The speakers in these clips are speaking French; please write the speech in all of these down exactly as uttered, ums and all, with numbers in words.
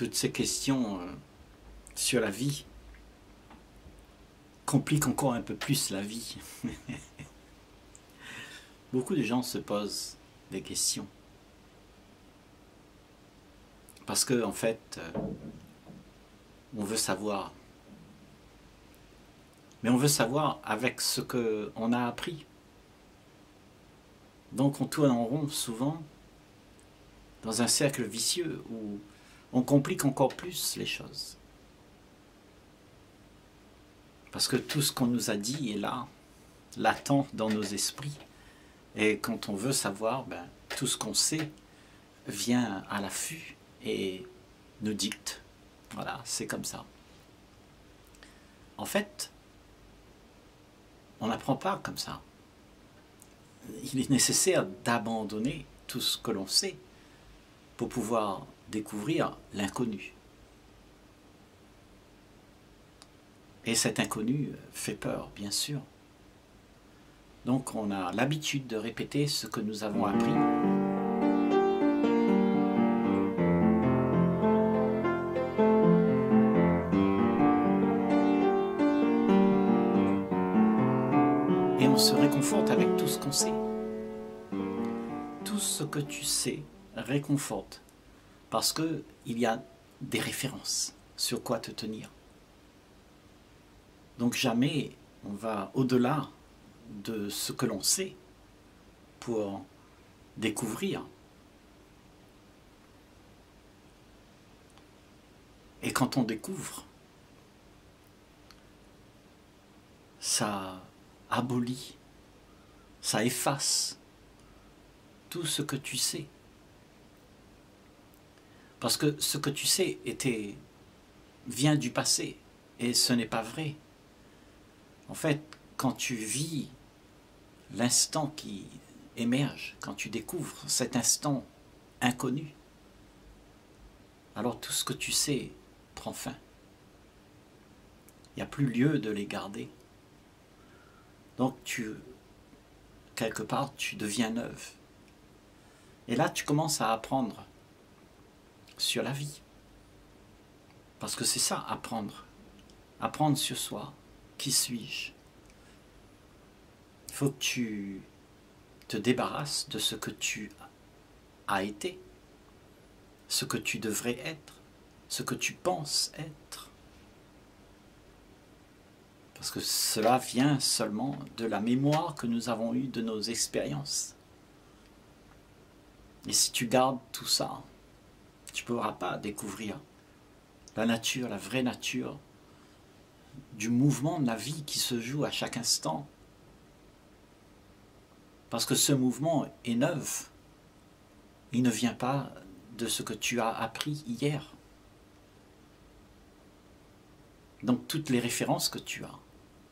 toutes ces questions euh, sur la vie compliquent encore un peu plus la vie. Beaucoup de gens se posent des questions. Parce que, en fait, euh, on veut savoir. Mais on veut savoir avec ce qu'on a appris. Donc on tourne en rond souvent dans un cercle vicieux où on complique encore plus les choses. Parce que tout ce qu'on nous a dit est là, latent dans nos esprits. Et quand on veut savoir, ben, tout ce qu'on sait vient à l'affût et nous dicte. Voilà, c'est comme ça. En fait, on n'apprend pas comme ça. Il est nécessaire d'abandonner tout ce que l'on sait pour pouvoir découvrir l'inconnu. Et cet inconnu fait peur, bien sûr. Donc on a l'habitude de répéter ce que nous avons appris. Et on se réconforte avec tout ce qu'on sait. Tout ce que tu sais réconforte. Parce qu'il y a des références sur quoi te tenir. Donc jamais on va au-delà de ce que l'on sait pour découvrir. Et quand on découvre, ça abolit, ça efface tout ce que tu sais. Parce que ce que tu sais était, vient du passé, et ce n'est pas vrai. En fait, quand tu vis l'instant qui émerge, quand tu découvres cet instant inconnu, alors tout ce que tu sais prend fin. Il n'y a plus lieu de les garder. Donc, tu, quelque part, tu deviens neuve. Et là, tu commences à apprendre sur la vie. Parce que c'est ça, apprendre. Apprendre sur soi. Qui suis-je? Il faut que tu te débarrasses de ce que tu as été, ce que tu devrais être, ce que tu penses être. Parce que cela vient seulement de la mémoire que nous avons eue de nos expériences. Et si tu gardes tout ça, tu ne pourras pas découvrir la nature, la vraie nature du mouvement de la vie qui se joue à chaque instant. Parce que ce mouvement est neuf. Il ne vient pas de ce que tu as appris hier. Donc toutes les références que tu as,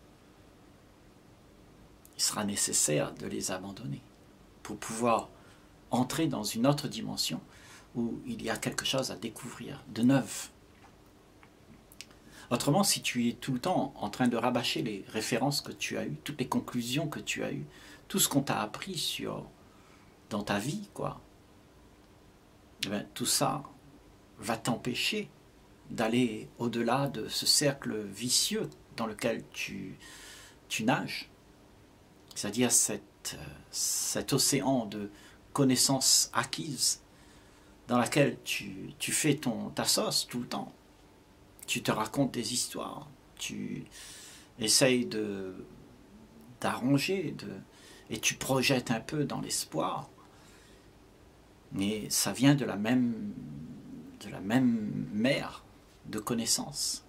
il sera nécessaire de les abandonner pour pouvoir entrer dans une autre dimension où il y a quelque chose à découvrir de neuf. Autrement, si tu es tout le temps en train de rabâcher les références que tu as eues, toutes les conclusions que tu as eues, tout ce qu'on t'a appris sur, dans ta vie, quoi, eh bien, tout ça va t'empêcher d'aller au-delà de ce cercle vicieux dans lequel tu, tu nages, c'est-à-dire cet, cet océan de connaissances acquises dans laquelle tu, tu fais ton, ta sauce tout le temps. Tu te racontes des histoires, tu essayes de d'arranger, de, et tu projettes un peu dans l'espoir. Mais ça vient de la même, de la même mer de connaissances.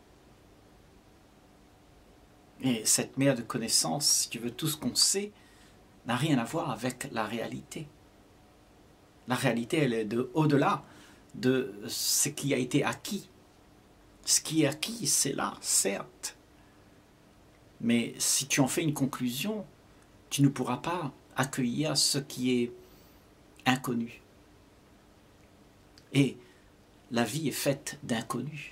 Et cette mer de connaissances, si tu veux, tout ce qu'on sait, n'a rien à voir avec la réalité. La réalité, elle est de, au-delà de ce qui a été acquis. Ce qui est acquis, c'est là, certes. Mais si tu en fais une conclusion, tu ne pourras pas accueillir ce qui est inconnu. Et la vie est faite d'inconnus.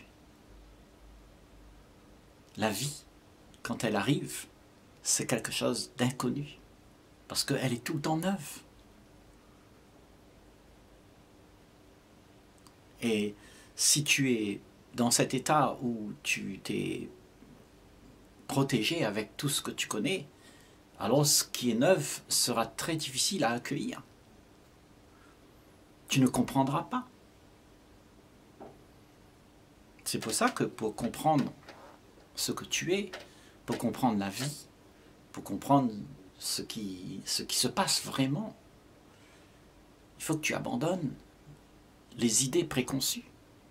La vie, quand elle arrive, c'est quelque chose d'inconnu. Parce qu'elle est tout le temps neuve. Et si tu es dans cet état où tu t'es protégé avec tout ce que tu connais, alors ce qui est neuf sera très difficile à accueillir. Tu ne comprendras pas. C'est pour ça que pour comprendre ce que tu es, pour comprendre la vie, pour comprendre ce qui, ce qui se passe vraiment, il faut que tu abandonnes les idées préconçues.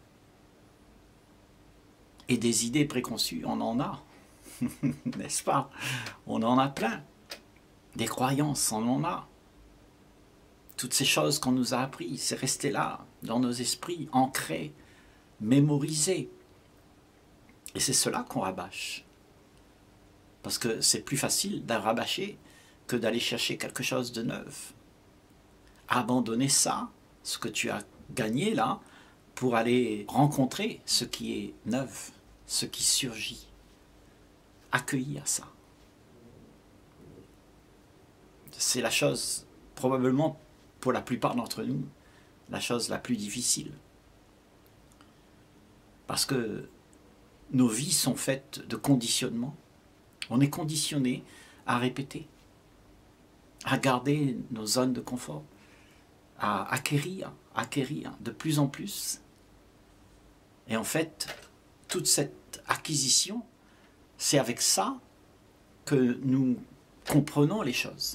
Et des idées préconçues, on en a, n'est-ce pas? On en a plein. Des croyances, on en a. Toutes ces choses qu'on nous a apprises, c'est resté là, dans nos esprits, ancrés, mémorisés. Et c'est cela qu'on rabâche. Parce que c'est plus facile d'en rabâcher que d'aller chercher quelque chose de neuf. Abandonner ça, ce que tu as gagné là, pour aller rencontrer ce qui est neuf, ce qui surgit. Accueillir ça. C'est la chose, probablement pour la plupart d'entre nous, la chose la plus difficile. Parce que nos vies sont faites de conditionnement. On est conditionné à répéter, à garder nos zones de confort, à acquérir, acquérir de plus en plus. Et en fait, toute cette acquisition, c'est avec ça que nous comprenons les choses.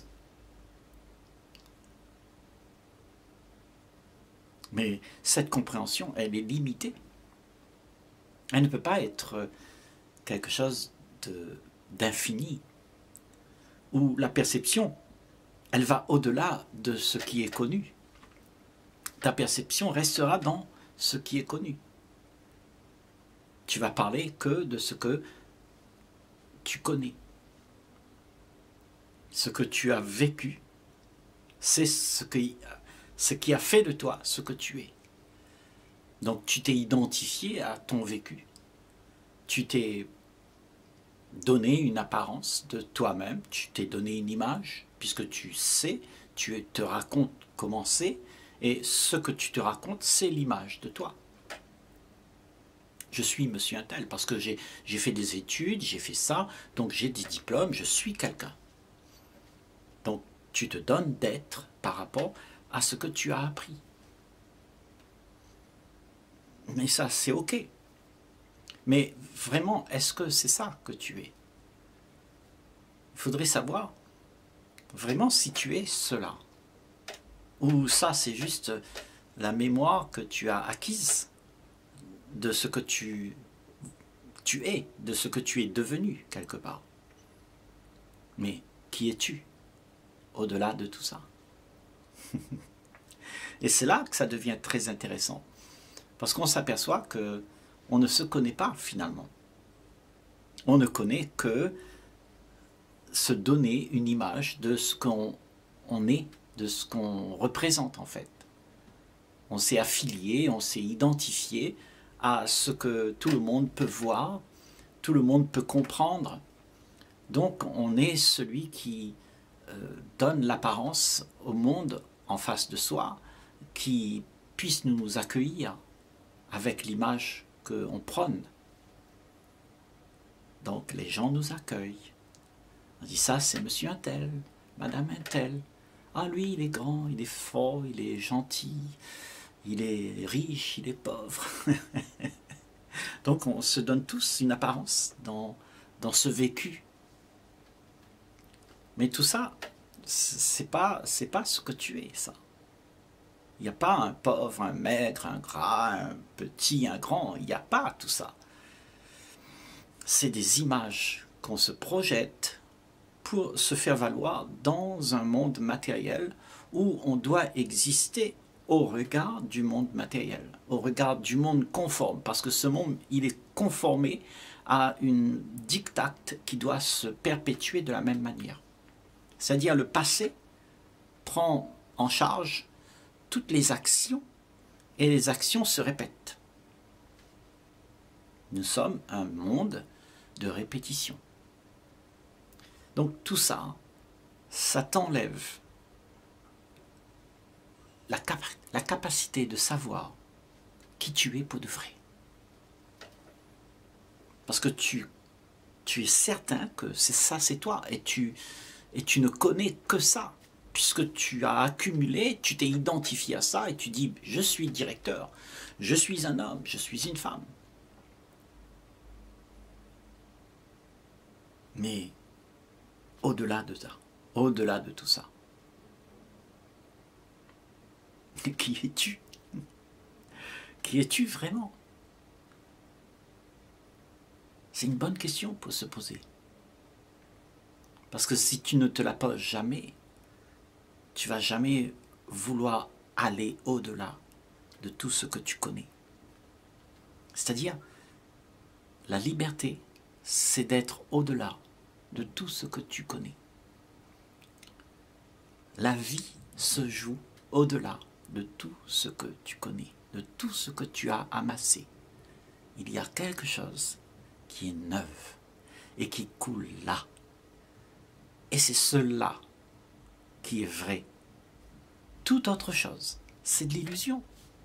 Mais cette compréhension, elle est limitée. Elle ne peut pas être quelque chose d'infini, où la perception, elle va au-delà de ce qui est connu. Ta perception restera dans ce qui est connu. Tu vas parler que de ce que tu connais. Ce que tu as vécu, c'est ce qui, ce qui a fait de toi ce que tu es. Donc tu t'es identifié à ton vécu. Tu t'es donné une apparence de toi-même, tu t'es donné une image, puisque tu sais, tu te racontes comment c'est, et ce que tu te racontes, c'est l'image de toi. Je suis monsieur untel, parce que j'ai j'ai fait des études, j'ai fait ça, donc j'ai des diplômes, je suis quelqu'un. Donc tu te donnes d'être par rapport à ce que tu as appris. Mais ça, c'est ok. Mais vraiment, est-ce que c'est ça que tu es? Il faudrait savoir vraiment si tu es cela. Ou ça, c'est juste la mémoire que tu as acquise de ce que tu, tu es, de ce que tu es devenu quelque part. Mais qui es-tu au-delà de tout ça? Et c'est là que ça devient très intéressant. Parce qu'on s'aperçoit que on ne se connaît pas finalement. On ne connaît que se donner une image de ce qu'on on est, de ce qu'on représente en fait. On s'est affilié, on s'est identifié à ce que tout le monde peut voir, tout le monde peut comprendre. Donc on est celui qui euh, donne l'apparence au monde en face de soi, qui puisse nous accueillir avec l'image qu'on prône. Donc les gens nous accueillent. On dit ça, c'est monsieur untel, madame untel. Ah lui, il est grand, il est fort, il est gentil, il est riche, il est pauvre. Donc on se donne tous une apparence dans, dans ce vécu. Mais tout ça, c'est pas, c'est pas ce que tu es, ça. Il n'y a pas un pauvre, un maigre, un gras, un petit, un grand. Il n'y a pas tout ça. C'est des images qu'on se projette pour se faire valoir dans un monde matériel où on doit exister au regard du monde matériel, au regard du monde conforme, parce que ce monde, il est conformé à une dictate qui doit se perpétuer de la même manière. C'est-à-dire le passé prend en charge toutes les actions et les actions se répètent. Nous sommes un monde de répétition. Donc tout ça, ça t'enlève la, cap la capacité de savoir qui tu es pour de vrai. Parce que tu, tu es certain que c'est ça, c'est toi, et tu, et tu ne connais que ça, puisque tu as accumulé, tu t'es identifié à ça, et tu dis, je suis directeur, je suis un homme, je suis une femme. Mais au-delà de ça, au-delà de tout ça, qui es-tu? Qui es-tu vraiment? C'est une bonne question pour se poser. Parce que si tu ne te la poses jamais, tu vas jamais vouloir aller au-delà de tout ce que tu connais. C'est-à-dire, la liberté, c'est d'être au-delà de tout ce que tu connais. La vie se joue au-delà de tout ce que tu connais, de tout ce que tu as amassé. Il y a quelque chose qui est neuf et qui coule là. Et c'est cela qui est vrai. Toute autre chose, c'est de l'illusion.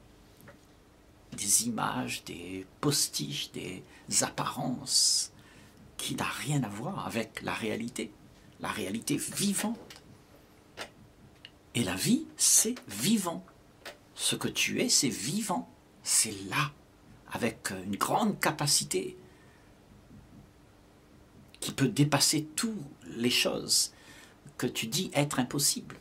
Des images, des postiches, des apparences qui n'ont rien à voir avec la réalité. La réalité vivante. Et la vie, c'est vivant. Ce que tu es, c'est vivant. C'est là, avec une grande capacité qui peut dépasser toutes les choses que tu dis être impossibles.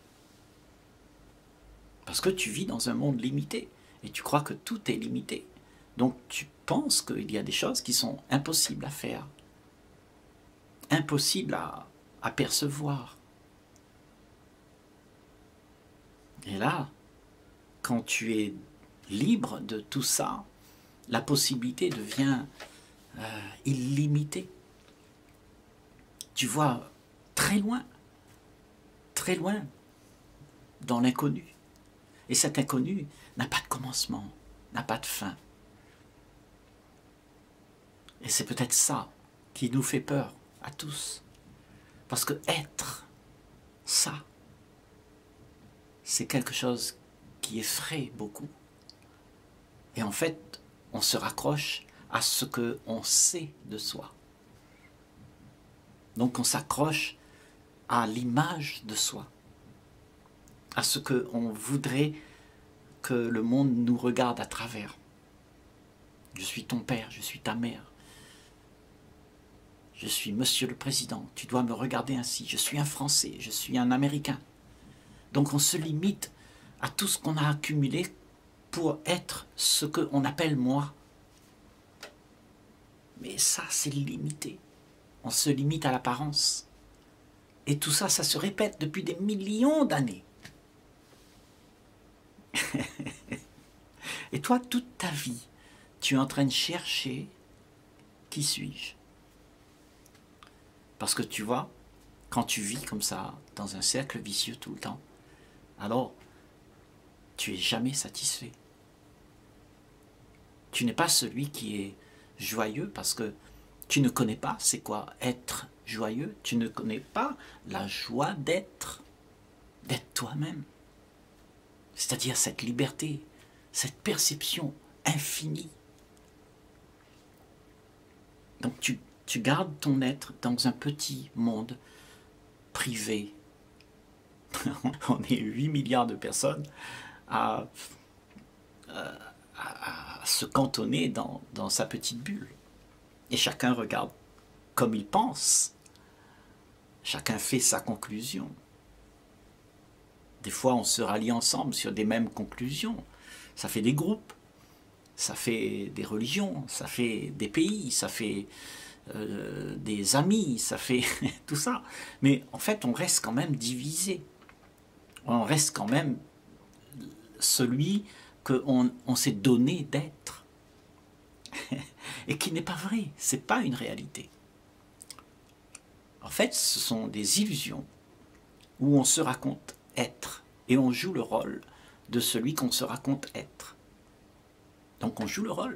Parce que tu vis dans un monde limité et tu crois que tout est limité. Donc tu penses qu'il y a des choses qui sont impossibles à faire, impossibles à, à percevoir. Et là, quand tu es libre de tout ça, la possibilité devient euh, illimitée. Tu vois très loin, très loin dans l'inconnu. Et cet inconnu n'a pas de commencement, n'a pas de fin. Et c'est peut-être ça qui nous fait peur à tous. Parce que être ça, c'est quelque chose qui effraie beaucoup. Et en fait, on se raccroche à ce qu'on sait de soi. Donc on s'accroche à l'image de soi, à ce qu'on voudrait que le monde nous regarde à travers. Je suis ton père, je suis ta mère. Je suis monsieur le président, tu dois me regarder ainsi. Je suis un Français, je suis un Américain. Donc on se limite à tout ce qu'on a accumulé pour être ce qu'on appelle moi. Mais ça, c'est limité. On se limite à l'apparence. Et tout ça, ça se répète depuis des millions d'années. Et toi, toute ta vie, tu es en train de chercher qui suis-je? Parce que tu vois, quand tu vis comme ça, dans un cercle vicieux tout le temps, alors tu n'es jamais satisfait. Tu n'es pas celui qui est joyeux parce que tu ne connais pas c'est quoi être joyeux. Tu ne connais pas la joie d'être, d'être toi-même. C'est-à-dire cette liberté, cette perception infinie. Donc tu, tu gardes ton être dans un petit monde privé. On est huit milliards de personnes à, à, à se cantonner dans, dans sa petite bulle. Et chacun regarde comme il pense. Chacun fait sa conclusion. Des fois, on se rallie ensemble sur des mêmes conclusions. Ça fait des groupes, ça fait des religions, ça fait des pays, ça fait euh, des amis, ça fait tout ça. Mais en fait, on reste quand même divisé. On reste quand même celui qu'on on s'est donné d'être. Et qui n'est pas vrai, ce n'est pas une réalité. En fait, ce sont des illusions où on se raconte être et on joue le rôle de celui qu'on se raconte être. Donc on joue le rôle.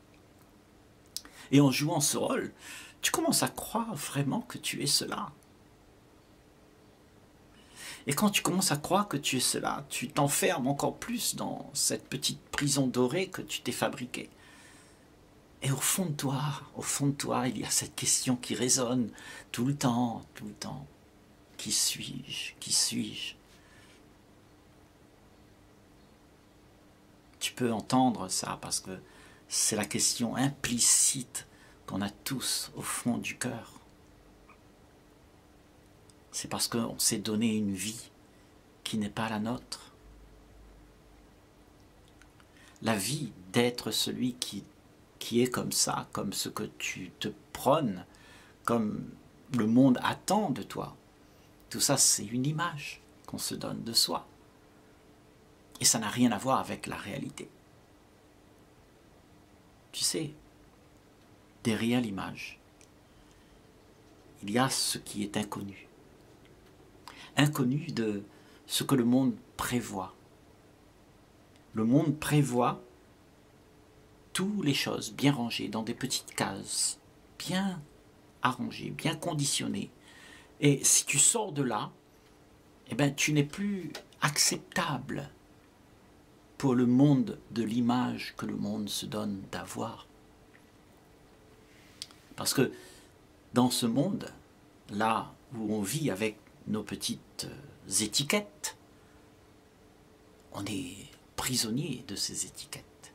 Et en jouant ce rôle, tu commences à croire vraiment que tu es cela. Et quand tu commences à croire que tu es cela, tu t'enfermes encore plus dans cette petite prison dorée que tu t'es fabriquée. Et au fond de toi, au fond de toi, il y a cette question qui résonne tout le temps, tout le temps. Qui suis-je? Qui suis-je? Tu peux entendre ça parce que c'est la question implicite qu'on a tous au fond du cœur. C'est parce qu'on s'est donné une vie qui n'est pas la nôtre. La vie d'être celui qui, qui est comme ça, comme ce que tu te prônes, comme le monde attend de toi. Tout ça, c'est une image qu'on se donne de soi. Et ça n'a rien à voir avec la réalité. Tu sais, derrière l'image, il y a ce qui est inconnu. Inconnu de ce que le monde prévoit. Le monde prévoit toutes les choses bien rangées dans des petites cases, bien arrangées, bien conditionnées. Et si tu sors de là, eh ben, tu n'es plus acceptable pour le monde de l'image que le monde se donne d'avoir. Parce que dans ce monde, là où on vit avec nos petites étiquettes, on est prisonnier de ces étiquettes.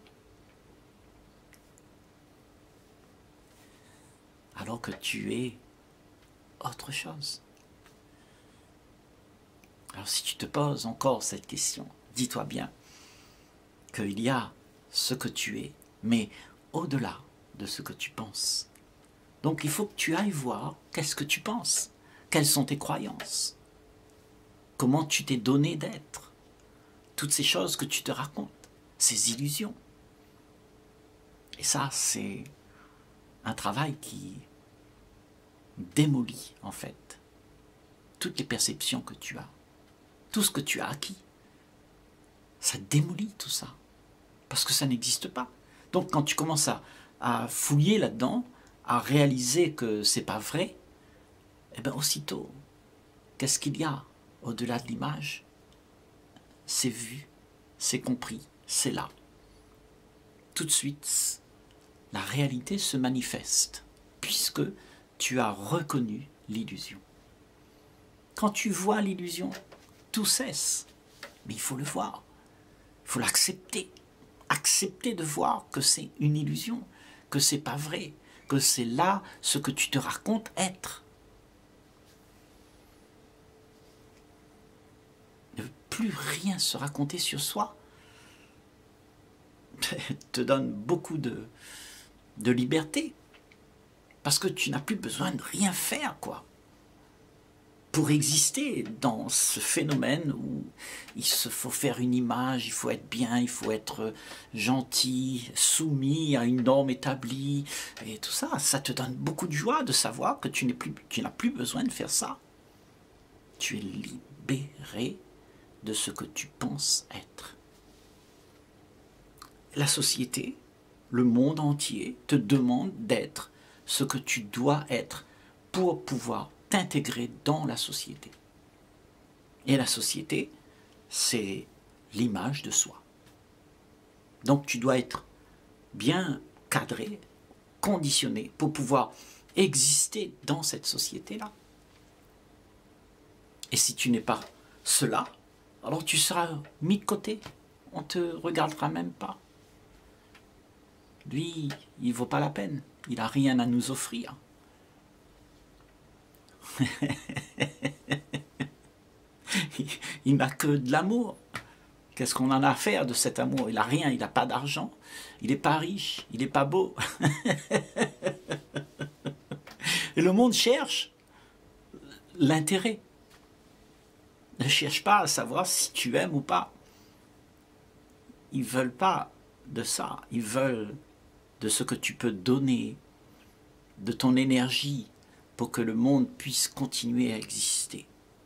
Alors que tu es autre chose. Alors si tu te poses encore cette question, dis-toi bien qu'il y a ce que tu es, mais au-delà de ce que tu penses. Donc il faut que tu ailles voir qu'est-ce que tu penses, quelles sont tes croyances, comment tu t'es donné d'être, toutes ces choses que tu te racontes, ces illusions. Et ça, c'est un travail qui démolit en fait toutes les perceptions que tu as, tout ce que tu as acquis. Ça démolit tout ça, parce que ça n'existe pas. Donc quand tu commences à, à fouiller là-dedans, à réaliser que c'est pas vrai, eh bien aussitôt, qu'est-ce qu'il y a au-delà de l'image? C'est vu, c'est compris, c'est là. Tout de suite, la réalité se manifeste, puisque tu as reconnu l'illusion. Quand tu vois l'illusion, tout cesse, mais il faut le voir. Il faut l'accepter, accepter de voir que c'est une illusion, que c'est pas vrai, que c'est là ce que tu te racontes être. Ne plus rien se raconter sur soi te donne beaucoup de, de liberté, parce que tu n'as plus besoin de rien faire, quoi. Pour exister dans ce phénomène où il se faut faire une image, il faut être bien, il faut être gentil, soumis à une norme établie, et tout ça, ça te donne beaucoup de joie de savoir que tu n'es plus, tu n'as plus besoin de faire ça. Tu es libéré de ce que tu penses être. La société, le monde entier te demande d'être ce que tu dois être pour pouvoir t'intégrer dans la société. Et la société, c'est l'image de soi. Donc tu dois être bien cadré, conditionné pour pouvoir exister dans cette société-là. Et si tu n'es pas cela, alors tu seras mis de côté. On ne te regardera même pas. Lui, il ne vaut pas la peine. Il n'a rien à nous offrir. Il n'a que de l'amour. Qu'est-ce qu'on en a à faire de cet amour? Il n'a rien, il n'a pas d'argent, il n'est pas riche, il n'est pas beau. Et le monde cherche l'intérêt. Ne cherche pas à savoir si tu aimes ou pas. Ils ne veulent pas de ça. Ils veulent de ce que tu peux donner, de ton énergie, pour que le monde puisse continuer à exister.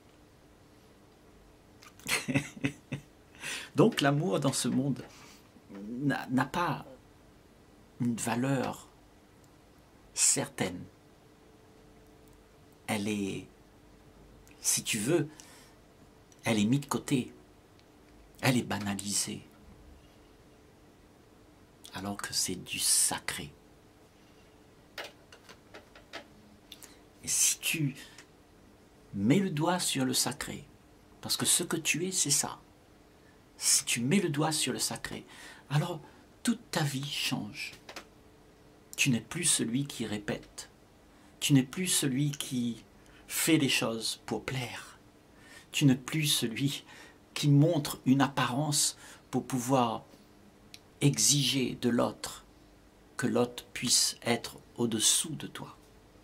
Donc l'amour dans ce monde n'a pas une valeur certaine. Elle est, si tu veux, elle est mise de côté, elle est banalisée, alors que c'est du sacré. Et si tu mets le doigt sur le sacré, parce que ce que tu es, c'est ça, si tu mets le doigt sur le sacré, alors toute ta vie change. Tu n'es plus celui qui répète, tu n'es plus celui qui fait les choses pour plaire, tu n'es plus celui qui montre une apparence pour pouvoir exiger de l'autre que l'autre puisse être au-dessous de toi.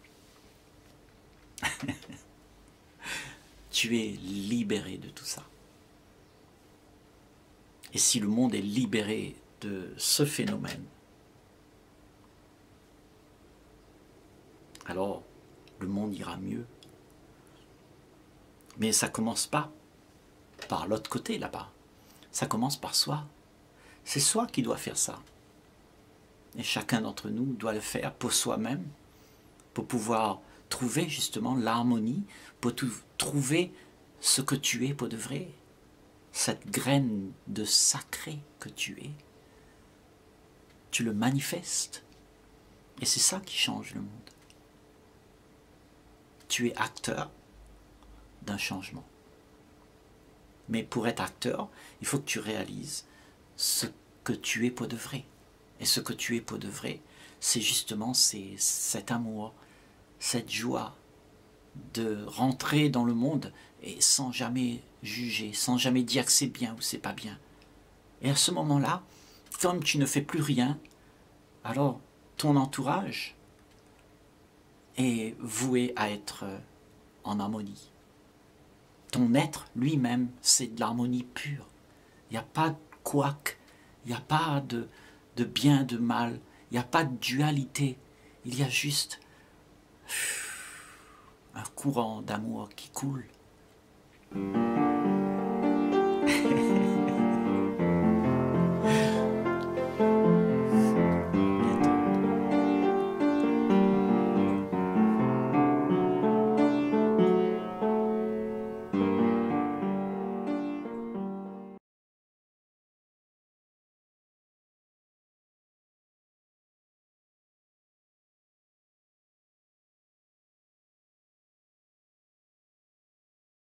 Tu es libéré de tout ça. Et si le monde est libéré de ce phénomène, alors le monde ira mieux. Mais ça ne commence pas par l'autre côté là-bas. Ça commence par soi. C'est soi qui doit faire ça. Et chacun d'entre nous doit le faire pour soi-même, pour pouvoir trouver justement l'harmonie, pour trouver ce que tu es pour de vrai, cette graine de sacré que tu es. Tu le manifestes. Et c'est ça qui change le monde. Tu es acteur d'un changement. Mais pour être acteur, il faut que tu réalises ce que tu es pour de vrai. Et ce que tu es pour de vrai, c'est justement c'est cet amour, cette joie de rentrer dans le monde et sans jamais juger, sans jamais dire que c'est bien ou c'est pas bien. Et à ce moment-là, comme tu ne fais plus rien, alors ton entourage est voué à être en harmonie. Ton être lui-même, c'est de l'harmonie pure. Il n'y a pas de couac, il n'y a pas de, de bien, de mal, il n'y a pas de dualité. Il y a juste un courant d'amour qui coule.